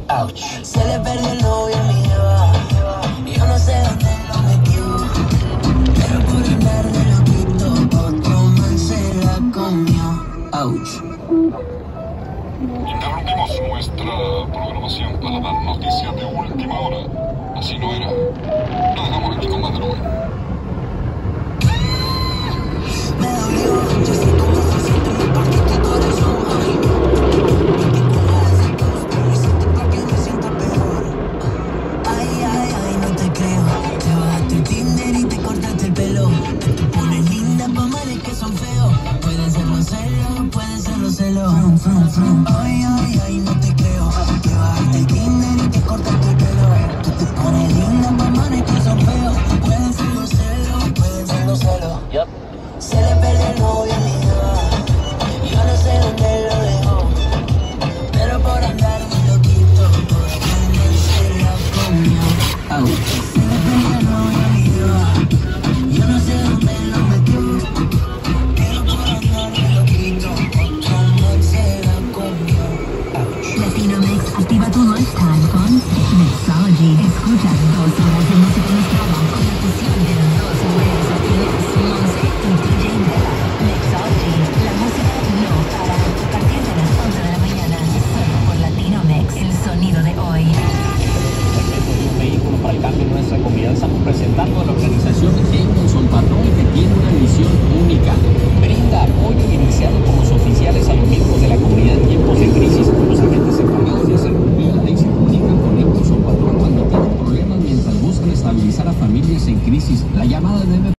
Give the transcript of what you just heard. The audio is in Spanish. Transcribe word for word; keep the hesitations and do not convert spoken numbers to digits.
Ouch. Se le perdió el novio a mi jeva. Yo no sé dónde lo metió, pero por andar de loquito otro man se la comió. Ouch. Interrumpimos nuestra programación para dar noticias de última hora. Así no era. Lo dejamos aquí con más de lo bueno. Me dolió, yo sé cómo se siente, me partiste el corazón, ay. Me hiciste pa' que me sienta peor. Ay, ay, ay, no te creo. Te bajaste el Tinder y te cortaste el pelo. Que te pones linda pa' males que son feos. Pueden ser los celos, pueden ser los celos. Frum, frum, frum. Ay, ay, ay, no te creo. Te bajaste el Tinder y te cortaste el pelo. Que te pones linda pa' males que son feos. Pueden ser los celos, pueden ser los celos. Yep. Se le perdió el novio a mi jeva. Yo no sé dónde lo dejó, pero por andar de loquito otro man se la comió. Ouch. Se le perdió el novio a mi jeva. Yo no sé dónde lo metió, pero por andar de loquito otro man se la comió. Ouch. Latino Mix, activa tu lunchtime con Mixology. Escucha dos horas de música mezclada con la fusión de las dos mujeres latinas, Monse y D J Bella. Mixology, la música no para. A partir de las once de la mañana, solo por Latino Mix, el sonido de hoy. Segmento de un vehículo para el cambio en nuestra comunidad. Estamos presentando a la organización Emerson Patrón, que tiene una misión única: brinda apoyo iniciado por los oficiales a los miembros de la comunidad en tiempos de crisis. Los agentes encargados de hacer cumplir la ley se comunican con Emerson Patrón cuando tienen problemas mientras buscan estabilizar a familias en crisis. La llamada debe